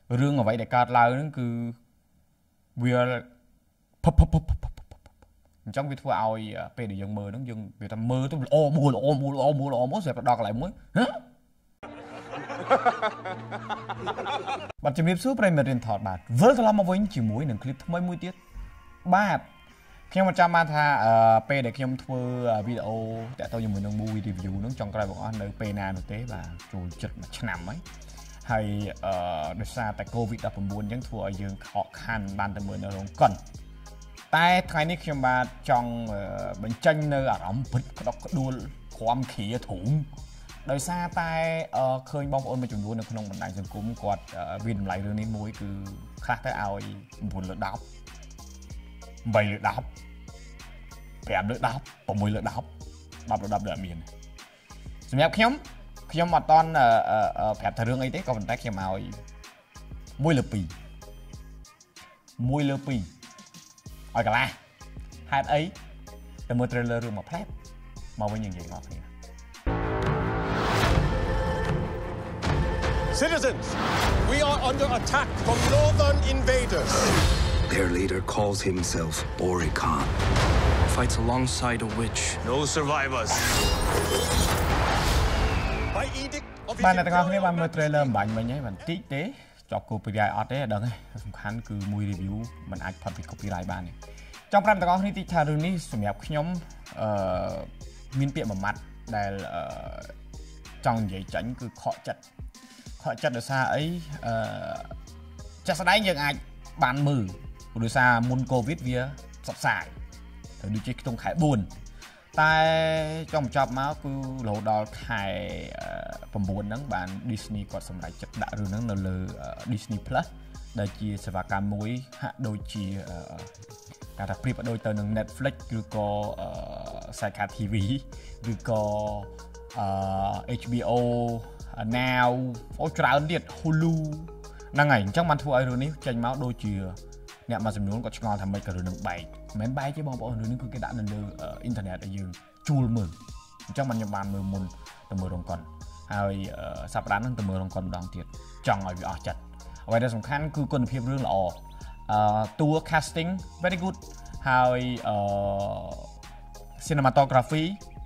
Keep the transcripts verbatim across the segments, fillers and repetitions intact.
rương ở vậy để cắt lao nó cứ vừa phập phập phập phập trong việc thua ao pe để dừng mờ nó dừng việc ta mơ tôi ô mùa ô mùa ô mùa ô mốt rồi đo lại muối bạn chụp số prime rin thọt bạn với cái làm mà với chỉ muối nâng clip mấy muối tiết ba khi mà cha man tha pe để khi ông thua video để tôi dùng mình nâng movie review nó trong cái bọn nơi pe na thực tế và chủ chật mà nằm ấy hay được xa tại covid đã phần buồn những thua dương khó khăn ban từ mười nó cònแต่ไทยนี่คือมาจังเป็นจังเนื้ออารมณ์พิษก็ต้องดูความขี้ถุงโดยซาแต่เคยบองโอนมาจุดนู้นในขนมบันไดสังคมกอดวินไหลเรื่องนี้มวยคือคลาดแต่เอาบุญเลือดดับใบเลือดดับแผลเลือดดับปมมวยเลือดดับดับเลือดดับเดือดเมียนสมัยเข้มเข้มมาตอนแผลทะเรื่องไอ้เต้ก็เป็นแต่เข้มเอามวยเลือดปีมวยเลือดปีở cả la hai ấy từ một trailer rồi một pleb màu với những gì ngọt này. Citizens, we are under attack from northern invaders. Their leader calls himself Oricon. Fights alongside a witch. No survivors. By edict of Bạn này ta có nghe bạn một trailer bánh mình nhé, bạn tí tế cho copyright ở đấy đừng không khán cứ mùi review mìnhអាច ផុតពី copyright បានtrong năm ta cóនេះទីថារឿងនេះសម្រាប់ខ្ញុំអឺមានពាក្យមួយម៉ាត់ដែលចង់និយាយចាញ់គឺខកចិត្តខកចិត្តដោយសារអីអឺចាស់ស្ដែងយើងអាចបានមើលដោយសារមុន covid វាផ្សព្វផ្សាយទៅដូចជាក្នុងខែបួនតែចង់បញ្ចប់មកគឺរហូតដល់ខែ9ហ្នឹងបាន Disney គាត់សម្រេចចិត្តដាក់រឿងហ្នឹងនៅលើ Disney Plus ដែលជាសេវាកម្មមួយហាក់ដូចជាគេថាប្រៀបដូចទៅនឹង Netflix ឬក៏ Sky ធី វី ឬក៏ เอช บี โอ Now អូច្រើនទៀត Hulu ហ្នឹងហើយអញ្ចឹងបានធ្វើឲ្យរឿងនេះចេញមកដូចជាអ្នកមួយចំនួនគាត់ឆ្ងល់ថាមិនក៏រឿងនឹងបែកមិនបែកទេបងប្អូនរឿងនេះគឺគេដាក់នៅលើអ៊ីនធឺណិតឲ្យយើងជួលមើលអញ្ចឹងបានខ្ញុំបានមើលមុនទៅមើលរងកុនហើយសប្តាហ៍ហ្នឹងទៅមើលរងកុនម្ដងទៀតចង់ឲ្យវាអស់ចិត្តអ្វីដែលសំខាន់គឺគុណភាពរឿងល្អអឺតួ casting very good ហើយអឺ cinematography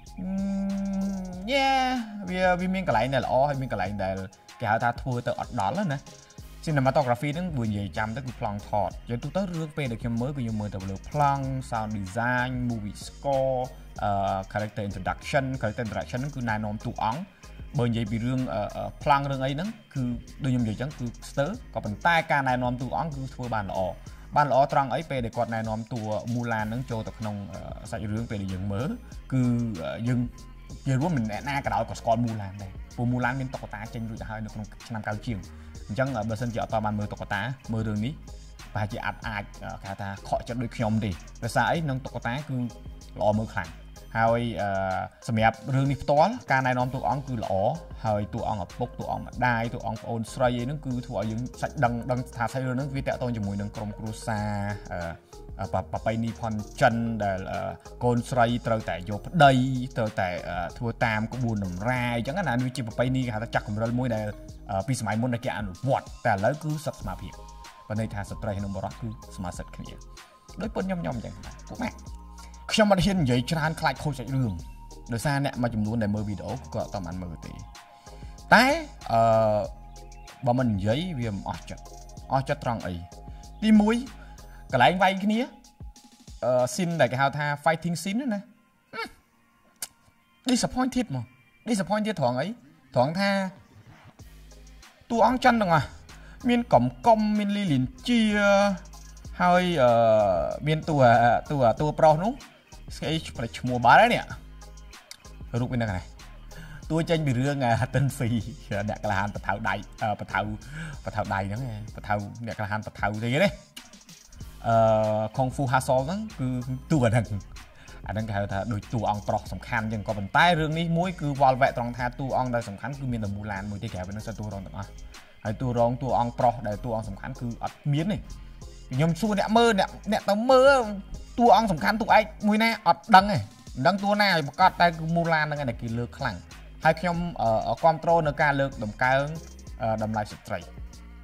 yeah វាវាមានកន្លែងដែលល្អហើយមានកន្លែងដែលគេហៅថាធ្វើទៅអត់ដល់ណាcinematography ហ្នឹងវានិយាយចាំទៅគឺប្លង់ថតយើងទូទៅរឿងពេលដែលខ្ញុំមើលគឺខ្ញុំមើលទៅលើប្លង់ sound design movie score អឺ character introduction character introduction ហ្នឹងគឺណែនាំតួអង្គបើនិយាយពីរឿងប្លង់រឿងអីហ្នឹងគឺដូចខ្ញុំនិយាយចឹងគឺស្ទើរក៏ប៉ុន្តែការណែនាំតួអង្គគឺធ្វើបានល្អបានល្អត្រង់អីពេលដែលគាត់ណែនាំតួមូឡានហ្នឹងចូលទៅក្នុងសាច់រឿងពេលដែលយើងមើលគឺយើងនិយាយរួមមិនអ្នកណាក៏ដោយក៏ស្គាល់មូឡានដែរព្រោះមូឡានមានតុក្កតាចេញរួចទៅហើយនៅក្នុងឆ្នាំកៅជាងអញ្ចឹងបើសិនជាអត់បានមើលតុក្កតាមើលរឿងនេះប្រហែលជាអាចអាចគេថាខកចិត្តដូចខ្ញុំទេដោយសារអីនឹងតុក្កតាគឺល្អមើលខ្លាំងហើយសម្រាប់រឿងនេះផ្ទាល់ការណែនាំតួអង្គគឺល្អហើយតួអង្គឪពុកតួអង្គម្ដាយតួអង្គប្អូនស្រីអីហ្នឹងគឺធ្វើឲ្យយើងសាច់ដឹងដឹងថាសាច់រឿងហ្នឹងវាតាក់ទងជាមួយនឹងក្រុមគ្រួសារប្រពៃណីផនចិនដែលកូនស្រីត្រូវតែយកប្តីត្រូវតែធ្វើតាមក្បួនតម្រាយអញ្ចឹងណាវាជាប្រពៃណីគេហៅថាចាក់កំរិលមួយដែលពីសម័យមុនដែលគេអនុវត្តតែឥឡូវគឺសិទ្ធិស្មារតីបើន័យថាស្ត្រីនិងបុរសគឺស្មើសិទ្ធិគ្នាដោយពុតខ្ញុំខ្ញុំអញ្ចឹងថាពួកម៉ែខ្ញុំមិនហ៊ាននិយាយច្រើនខ្លាចខូចសាច់រឿងដោយសារអ្នកមួយចំនួនដែលមើលវីដេអូក៏អត់បានមើលទេតែអឺបើមិននិយាយវាមិនអស់ចិត្តអស់ចិត្តត្រង់អីទីមួយកន្លែងវាយគ្នាអឺ scene ដែលគេហៅថា fighting scene ណា disappointed មក disappointed ត្រង់អីត្រង់ថាតួអង្គចិនទាំងអស់មានកំកុំមានលីលៀនជាហើយអឺមានតួតួតួប្រុសនោះស្អីប្រឈ្មោះបាល់ហើយនេះរូបវាហ្នឹងណាតួចេញពីរឿងតិនហ្វីអ្នកក្លាហានបថៅដៃបថៅបថៅដៃហ្នឹងបថៅអ្នកក្លាហានបថៅទេណាអឺខុងហ្វូហាសលហ្នឹងគឺតួហ្នឹងអាហ្នឹងគេហៅថាដូចតួអង្គប្រុសសំខាន់ចឹងក៏ប៉ុន្តែរឿងនេះមួយគឺវល់វែកត្រង់ថាតួអង្គដែលសំខាន់គឺមានតែមូឡានមួយទេក្រៅពីហ្នឹងសិតតួរងទាំងអស់ហើយតួរងតួអង្គប្រុសដែលតួអង្គសំខាន់គឺអត់មានទេខ្ញុំសួរអ្នកមើលអ្នកអ្នកទៅមើលតួអង្គសំខាន់តួឯកមួយណាអត់ដឹងទេមិនដឹងតួណាឲ្យប្រកាសតែគឺមូឡានហ្នឹងឯងគេលើកខ្លាំងហើយខ្ញុំគ្រប់គ្រងនៅការលើកដំកើងតម្លៃស្ត្រី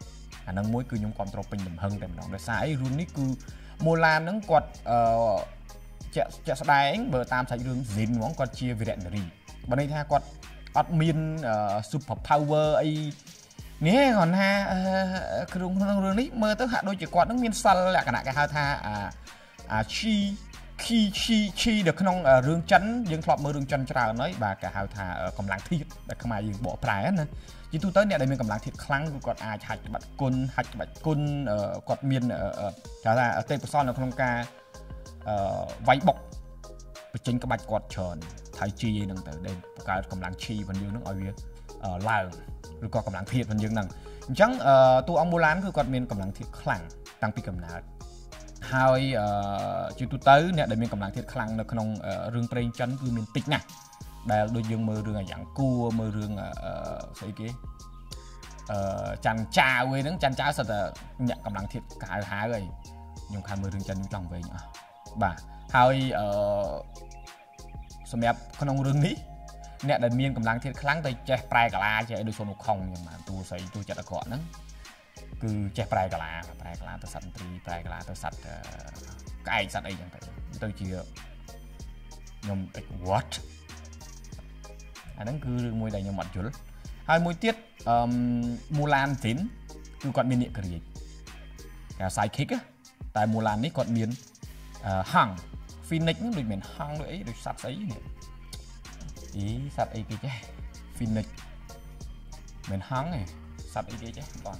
អានឹងមួយគឺខ្ញុំគ្រប់គ្រងពេញលំហឹងតែម្ដងដោយសារអីរឿងនេះគឺមូឡានហ្នឹងគាត់អឺជាក់ជាក់ស្ដែងបើតាមសាច់រឿង Zin ហ្មងគាត់ជាវីរនារីបើន័យថាគាត់អត់មាន super power អីនេះគាត់ថាក្នុងក្នុងរឿងនេះមើលទៅហាក់ដូចជាគាត់នឹងមានសិលលក្ខណៈគេហៅថាអាអា chi chi chi chi នៅក្នុងរឿងចិនយើងធ្លាប់មើលរឿងចិនច្រើនហើយបាទគេហៅថាកម្លាំងធាតុដែលខ្មែរយើងបកប្រែណាជាទូទៅអ្នកដែលមានកម្លាំងធាតុខ្លាំងគឺគាត់អាចហាច់ក្បាច់គុណហាច់ក្បាច់គុណគាត់មានគេថាទេពកោសល្យនៅក្នុងការវាយបុកបញ្ចេញក្បាច់គាត់ច្រើនថៃជីហ្នឹងទៅដែលបង្កើតកម្លាំងឈីរបស់យើងហ្នឹងឲ្យវាឡើងឬក៏កម្លាំងធាតុរបស់យើងហ្នឹងអញ្ចឹងតួអង្គមូឡានគឺគាត់មានកម្លាំងធាតុខ្លាំងតាំងពីកំណើតហើយជាទូទៅអ្នកដែលមានកម្លាំងធាតុខ្លាំងនៅក្នុងរឿងព្រេងចិនគឺមានតិចណាស់ដែលដូចយើងមើលរឿងអាយ៉ាងគួរមើលរឿងស្អីគេអឺច័ន្ទចាវឯហ្នឹងច័ន្ទចាវសិតតែអ្នកកម្លាំងធាតុកៅហៅហើយខ្ញុំខានមើលរឿងចិនខ្ញុំចង់វិញអស់បាទហើយអឺសម្រាប់ក្នុងរឿងនេះអ្នកដែលមានកម្លាំងធាតុខ្លាំងទៅចេះប្រែកាឡាចេះដូចសុនខុងយ៉ាងណាតួស្រីតួចិត្តអាក្រក់ហ្នឹងគឺចេះប្រែកាឡាប្រែកាឡាទៅសត្វត្រីប្រែកាឡាទៅសត្វក្អែកសត្វអីចឹងទៅទៅជាខ្ញុំ what អាហ្នឹងគឺរឿងមួយដែលខ្ញុំអត់យល់ហើយមួយទៀតអឺមូឡានស៊ីនគឺគាត់មាននាគក្រៀកគេ sidekick តែមូឡាននេះគាត់មានហង្ស Phoenix ហ្នឹងដូចមានហង្សដូចអីដូចសត្វស្អីនេះអីសត្វអីគេចេះ Phoenix មានហង្សឯងសត្វអីគេចេះបង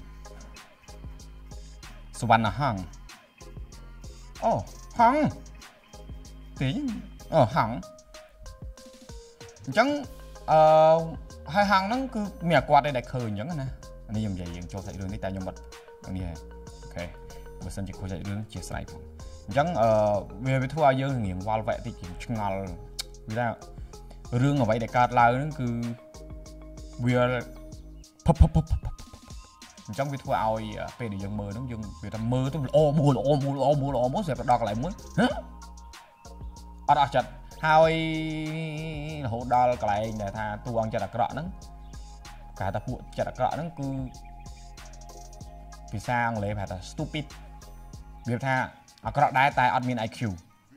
សវណ្ណហង្សអូហង្សទេអូហង្សអញ្ចឹងអឺហើយហង្សហ្នឹងគឺមានអាគាត់ឯងដែលឃើញអញ្ចឹងណានេះខ្ញុំនិយាយយើងចូលសាច់រឿងនេះតែខ្ញុំអត់នេះហ៎អូខេបើសិនជាខុសសាច់រឿងជាស្រ័យផងអញ្ចឹងអឺវាវាធ្វើឲ្យយើងរៀងវល់វែកតិចជាងឆ្ងល់វាថារឿងអ្វីដែលកើតឡើងហ្នឹងគឺវាផឹបផឹបអញ្ចឹងវាធ្វើឲ្យពេលដែលយើងមើលហ្នឹងយើងវាថាមើលទៅល្អមួយល្អមួយល្អមួយល្អមួយស្រាប់តែដល់កន្លែងមួយហ៎អត់អស់ចិត្តហើយរហូតដល់កន្លែងដែលថាតួអង្គចិត្តអាក្រក់ហ្នឹងគេហៅថាពួកចិត្តអាក្រក់ហ្នឹងគឺភាសាអង់គ្លេសគេហៅថា stupid វាថាអាក្រក់ដែរតែអត់មាន ไอ คิว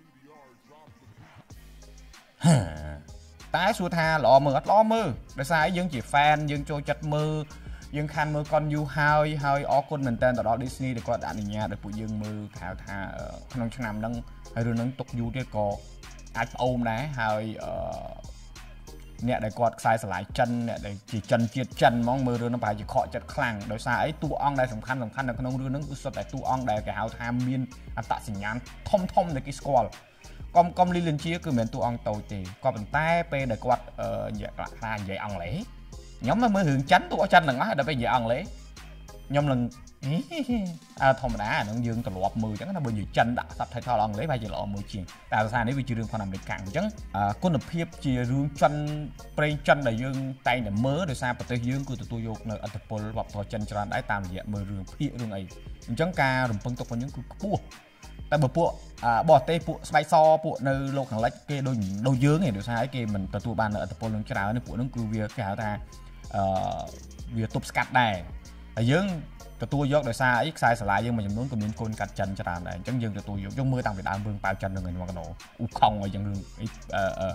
តែសួរថាល្អមើលអត់ល្អមើលដោយសារយើងជា fan យើងចូលចិត្តមើលយើងខានមើលកុនយូហើយហើយអរគុណមែនតើទៅដល់ Disney ដែលគាត់អនុញ្ញាតឲ្យពួកយើងមើលគេហៅថាក្នុងឆ្នាំហ្នឹងហើយរឿងហ្នឹងទុកយូរទៀតក៏អាចផ្អូមដែរហើយអឺអ្នកដែលគាត់ខ្សែស្រឡាយចិនអ្នកដែលជាចិនជាតិចិនហ្មងមើលរឿងហ្នឹងប្រហែលជាខកចិត្តខ្លាំងដោយសារអីតួអង្គដែលសំខាន់សំខាន់នៅក្នុងរឿងហ្នឹងគឺសុទ្ធតែតួអង្គដែលគេហៅថាមានអត្តសញ្ញាណធំធំដែលគេស្គាល់កុំកុំលីលិនជាគឺមិនមែនតួអង្គតូចទេក៏ប៉ុន្តែពេលដែលគាត់និយាយខ្លះនិយាយអង់គ្លេសខ្ញុំមើលរឿងចិនតួចិនហ្នឹងហើយដល់ពេលនិយាយអង់គ្លេសខ្ញុំនឹងអឺធម្មតាអាហ្នឹងយើងទ្រលាប់មើលអញ្ចឹងណាបើនិយាយចិនដាក់ subtitle អង់គ្លេសវាជាល្អមួយជាងតែភាសានេះវាជារឿងផងអាមេរិកអញ្ចឹងគុណភាពជារឿងចិនប្រេងចិនដែលយើងតែងតែមើលដោយសារប្រទេសយើងគឺទទួលយកនៅឥទ្ធិពលវប្បធម៌ចិនច្រើនដែរតាមរយៈមើលរឿងភាគរឿងអីអញ្ចឹងការរំពឹងទុករបស់យើងគឺខ្ពស់តែបើពួកបរទេសពួកស្បែកសពួកនៅលោកខាងលិចគេដូចដូចយើងឯងដោយសារគេមិនទទួលបាននៅឥទ្ធិពលនឹងច្រើននេះពួកហ្នឹងគឺវាគេហៅថាអឺវាទប់ស្កាត់ដែរហើយយើងទទួលយកដោយសារអីខ្សែស្រឡាយយើងមួយចំនួនក៏មានកូនកាត់ចិនច្រើនដែរអញ្ចឹងយើងទទួលយកយើងមើលតាំងពីដើមរឿងប៉ាវចិននឹងឯងមកកណោអ៊ូខុងអីចឹងរឿងអីអឺអឺ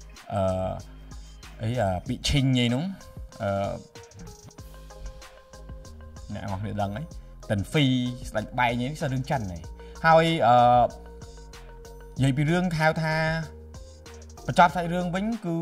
អីពីឈិញអីនោះអឺអ្នកអស់គ្នាដឹងហីតិនហ្វីស្ដាច់បែងនេះគឺរឿងចិនហីហើយអឺនិយាយពីរឿងហៅថាបញ្ចប់សាច់រឿងវិញគឺ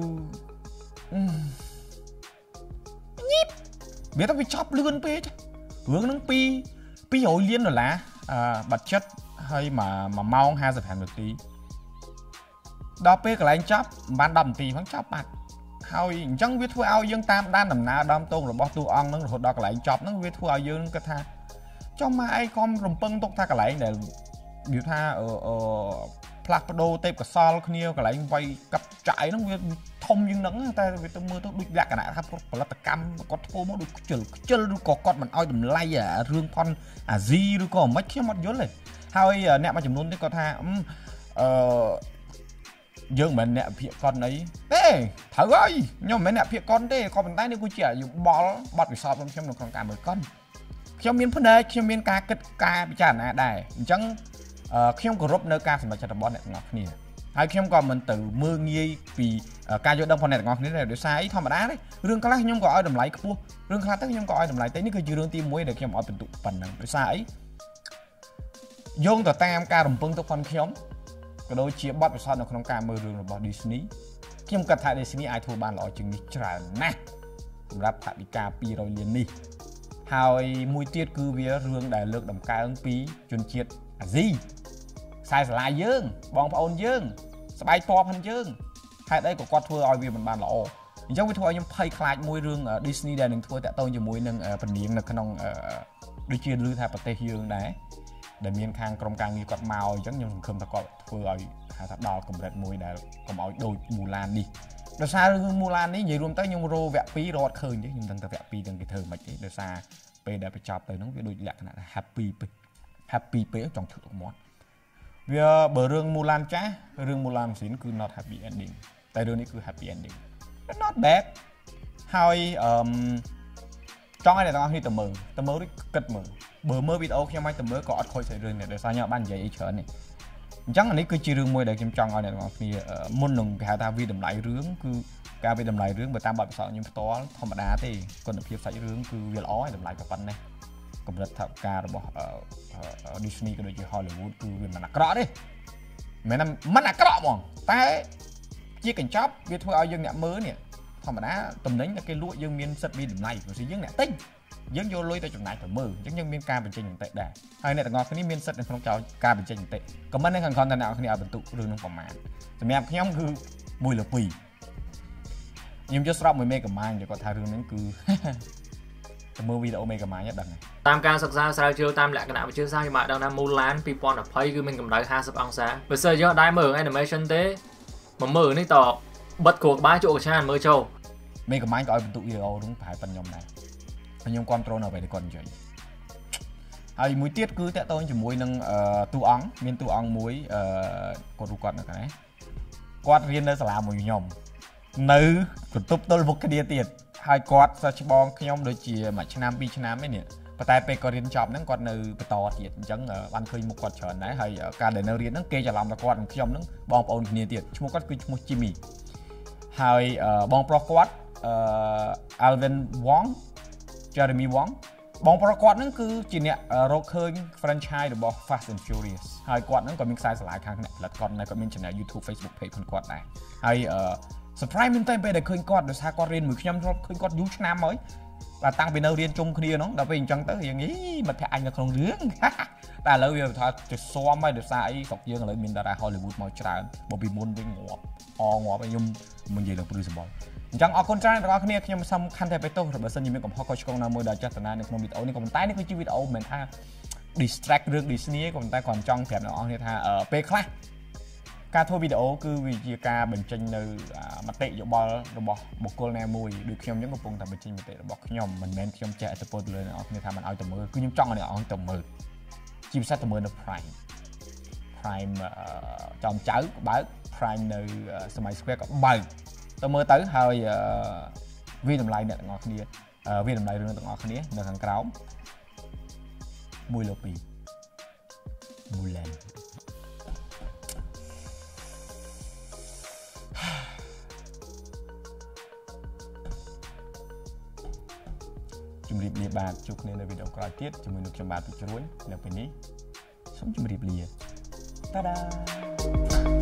ញីបវាទៅវាចប់លឿនពេករឿងហ្នឹងពីពីរយលានដុល្លារអឺបាត់ចិត្តហើយមួយម៉ោងហាសិបហានាទីដល់ពេលកន្លែងចប់មិនបានដប់នាទីផងចប់បាត់ហើយអញ្ចឹងវាធ្វើឲ្យយើងតាមដានដំណើរដើមតោងរបស់តួអង្គហ្នឹងរហូតដល់កន្លែងចប់ហ្នឹងវាធ្វើឲ្យយើងគិតថាចុះម៉ែអីកុំរំពឹងទុកថាកន្លែងដែលនិយាយថាអឺផ្លាស់ប្ដូរទេពកោសលគ្នាកន្លែងវាយកាប់ចាក់អីហ្នឹងវាធំជាងហ្នឹងតែវាទៅមើលទៅដូចលក្ខណៈថាផលិតកម្មគាត់ធ្វើមកដូចខ្ជិលខ្ជិលឬក៏គាត់មិនអោយតម្លៃអារឿងផនអាស៊ីឬក៏មិនខ្ញុំអត់យល់ទេហើយអ្នកមួយចំនួនទៀតគាត់ថាអឺយើងមិនមែនអ្នកភាគកុនអីទេត្រូវហើយខ្ញុំមិនមែនអ្នកភាគកុនទេក៏ប៉ុន្តែនេះគឺជាយោបល់បទពិសោធន៍របស់ខ្ញុំនៅក្នុងការមើលកុនខ្ញុំមានផ្នែកខ្ញុំមានការគិតការពិចារណាដែរអញ្ចឹងខ្ញុំគោរពនៅការសម្រេចចិត្តរបស់អ្នកទាំងអស់គ្នាហើយខ្ញុំក៏មិនទៅមើលងាយពីការយល់ដឹងរបស់អ្នកទាំងអស់គ្នាដែរដោយសារអីធម្មតាទេរឿងខ្លះខ្ញុំក៏ឲ្យតម្លៃខ្ពស់រឿងខ្លះទៅខ្ញុំក៏ឲ្យតម្លៃតែនេះគឺជារឿងទីមួយដែលខ្ញុំឲ្យបន្ទុកប៉ុណ្ណឹងដោយសារអីយោងទៅតាមការរំពឹងទុកផងខ្ញុំក៏ដូចជាបទពិសោធន៍នៅក្នុងការមើលរឿងរបស់ Disney ខ្ញុំគិតថា Disney អាចធ្វើបានល្អជាងនេះច្រើនណាស់សម្រាប់ថវិកាពីររយលាននេះហើយមួយទៀតគឺវារឿងដែលលើកដំកើងពីជនជាតិអាស៊ីខ្សែស្រឡាយយើងបងប្អូនយើងស្បែកពណ៌ផងយើងហេតុអីក៏គាត់ធ្វើឲ្យវាមិនបានល្អអញ្ចឹងវាធ្វើឲ្យខ្ញុំភ័យខ្លាចមួយរឿង Disney ដែលនឹងធ្វើតាក់ទងជាមួយនឹងពនាងនៅក្នុងដូចជាឮថាប្រទេសយើងដែរដែលមានខាងក្រុមការងារគាត់មកអញ្ចឹងខ្ញុំសង្ឃឹមថាគាត់ធ្វើឲ្យហៅថាដល់កម្រិតមួយដែលកុំឲ្យដូចមូឡាននេះដោយសាររឿងមូឡាននេះនិយាយរួមទៅខ្ញុំរោវគ្គពីររត់ឃើញទេខ្ញុំដឹងតែវគ្គពីរទាំងគេធ្វើមិនទេដោយសារពេលដែលបញ្ចប់ទៅហ្នឹងវាដូចលក្ខណៈ happy ពេក happy ពេកចង់ឈឺទឹកមាត់វាបើរឿងមូឡានចាស់រឿងមូឡានស៊ីនគឺ not happy ending តែរឿងនេះគឺ happy ending not bad ហើយអឺចង់ឲ្យអ្នកទាំងអស់គ្នាទៅមើលទៅមើលដូចគិតមើលបើមើលវីដេអូខ្ញុំឲ្យទៅមើលក៏អត់ខូចស្អីរឿងនេះដោយសារខ្ញុំបាននិយាយអីច្រើននេះអញ្ចឹងអានេះគឺជារឿងមួយដែលខ្ញុំចង់ឲ្យអ្នកទាំងអស់គ្នាមុននឹងគេហៅថាវាតម្លៃរឿងគឺការវាតម្លៃរឿងបើតាមបទពិសោធន៍ខ្ញុំផ្ទាល់ធម្មតាទេគុណភាពសាច់រឿងគឺវាល្អហើយតម្លៃក៏ប៉ុណ្ណេះកម្រិតថវិការបស់ Disney ក៏ដូចជា Hollywood គឺវាមិនអាក្រក់ទេមិនមែនមិនអាក្រក់ហ្មងតែជាកញ្ចប់វាធ្វើឲ្យយើងអ្នកមើលនេះធម្មតាតំណែងតែគេលក់យើងមានសិទ្ធិមានតម្លៃព្រោះយើងអ្នកទិញយើងយកលុយទៅចំណាយទៅមើលអញ្ចឹងយើងមានការបញ្ចេញមតិដែរហើយអ្នកទាំងអស់គ្នាមានសិទ្ធិនៅក្នុងការបញ្ចេញមតិក៏មិននៅខាងក្រោមតែអ្នកទាំងអស់គ្នាឲ្យបន្ទុករឿងនឹងប្រមាណសម្រាប់ខ្ញុំគឺមួយលើពីរខ្ញុំយកស្របមួយមេហ្គាម៉ាញគាត់ថារឿងហ្នឹងគឺទៅមើលវីដេអូមេហ្គាម៉ាញហ្នឹងដឹងតាមការសិក្សាស្រាវជ្រាវតាមលក្ខណៈវិទ្យាសាស្ត្រខ្ញុំបានដឹងថា Mulan ពីរពាន់ยี่สิบគឺមានកម្ដៅห้าสิบអង្សាបើសិនយកដែរមើល animation ទេមកមើលនេះតបិទគ្រួក្បាលជក់កឆានមើលចូលមេហ្គាម៉ាញក៏ឲ្យបន្ទុកវីដេអូហ្នឹងប្រហែលប៉ុណ្ណខ្ញុំដែរខ្ញុំគ្រប់គ្រងនៅពេលគាត់និយាយហើយមួយទៀតគឺតាក់ទងជាមួយនឹងតួអង្គមានតួអង្គមួយគាត់រូបគាត់នៅខាងនេះគាត់រៀននៅសាលាមួយខ្ញុំនៅបន្ទប់ទល់មុខគ្នាទៀតហើយគាត់សិស្សច្បងខ្ញុំដូចជាមួយឆ្នាំពីរឆ្នាំឯនេះប៉ុន្តែពេលគាត់រៀនចប់ហ្នឹងគាត់នៅបន្តទៀតអញ្ចឹងបានឃើញមុខគាត់ច្រើនដែរហើយការដែលនៅរៀនហ្នឹងគេច្រឡំថាគាត់និងខ្ញុំហ្នឹងបងប្អូនគ្នាទៀតឈ្មោះគាត់គឺឈ្មោះ Jimmy ហើយបងប្រុសគាត់អឺ Alvin Wong Jeremy Wong បងប្រុសគាត់ហ្នឹងគឺជាអ្នករកឃើញ franchise របស់ Fast and Furious ហើយគាត់ហ្នឹងក៏មានខ្សែស្រឡាយខាងអ្នកផលិតគាត់នៅគាត់មាន channel YouTube Facebook page ផងគាត់ដែរហើយអឺ surprise មែនតើពេលដែលឃើញគាត់ដោយសារគាត់រៀនមួយខ្ញុំធ្លាប់ឃើញគាត់យូរឆ្នាំហើយបាទតាំងពីនៅរៀនជុំគ្នាហ្នឹងដល់ពេលអញ្ចឹងទៅរៀងអីមិត្តភក្តិអញនៅក្នុងរឿងតែឥឡូវវាថាទៅស៊ាំហើយដោយសារអីស្រុកយើងឥឡូវមានតារា Hollywood មកច្រើនបើពីមុនវិញងាប់អងាប់ហើយខ្ញុំមិននិយាយលើព្រឺសម្បល់អញ្ចឹងអរគុណច្រើនបងប្អូនគ្នាខ្ញុំសំខាន់តែបេះទោសបើសិនជាមានកំហុសខុសឆ្គងណាមួយដែលចាស់តាណានៅក្នុងវីដេអូនេះក៏ប៉ុន្តែនេះគឺជាវីដេអូមិនមែនថា distract រឿង Disney ក៏ប៉ុន្តែគាត់ចង់ប្រាប់អ្នកនរគ្នាថាពេលខ្លះការធ្វើវីដេអូគឺវាជាការបញ្ចេញនៅមតិយោបល់របស់បុគ្គលណាមួយដូចខ្ញុំអញ្ចឹងកំពុងតែបញ្ចេញមតិរបស់ខ្ញុំមិនមែនខ្ញុំចេះអត្តពលទៅលើអ្នកនរគ្នាថាមិនឲ្យទៅមើលគឺខ្ញុំចង់ឲ្យអ្នកនរគ្នាទៅមើលជាពិសេសទៅមើលនៅ Prime Prime ចំចៅក៏បើក Prime នៅសម័យ Square ក៏បើកទៅមើលទៅហើយវាតម្លៃអ្នកទាំងអស់គ្នាវាតម្លៃរឿងទាំងអស់គ្នានៅខាងក្រោមមួយលើពីរ Mulan ជំរាបលាបាទជួបគ្នានៅវីដេអូក្រោយទៀតជាមួយនឹងខ្ញុំបាទពុជ្រួញនៅពេលនេះសូមជម្រាបលាតាដា